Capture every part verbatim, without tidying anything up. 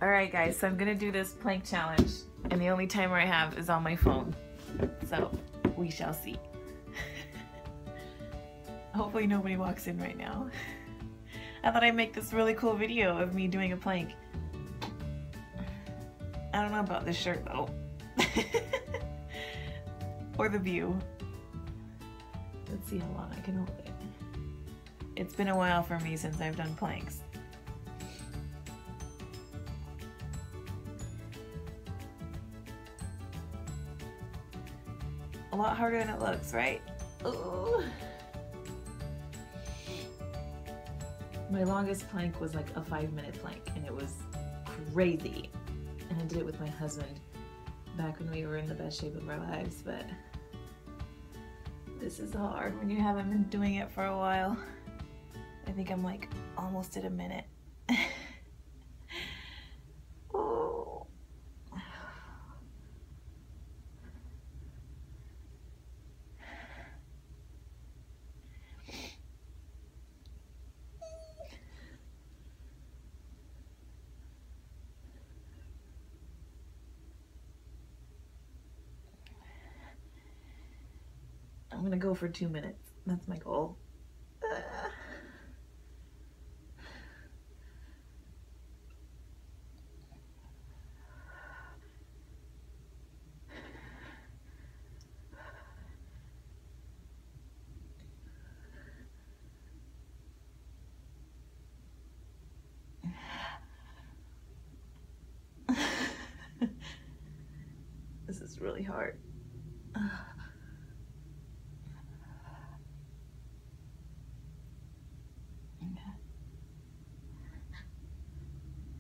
Alright guys, so I'm gonna do this plank challenge, and the only timer I have is on my phone. So, we shall see. Hopefully nobody walks in right now. I thought I'd make this really cool video of me doing a plank. I don't know about this shirt though. Or the view. Let's see how long I can hold it. It's been a while for me since I've done planks. A lot harder than it looks, right? Ooh. My longest plank was like a five minute plank, and it was crazy. And I did it with my husband back when we were in the best shape of our lives, but this is hard when you haven't been doing it for a while. I think I'm like almost at a minute. Oh. I'm gonna go for two minutes. That's my goal. Uh. This is really hard.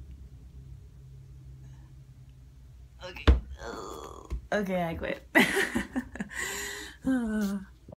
Okay. Okay, I quit.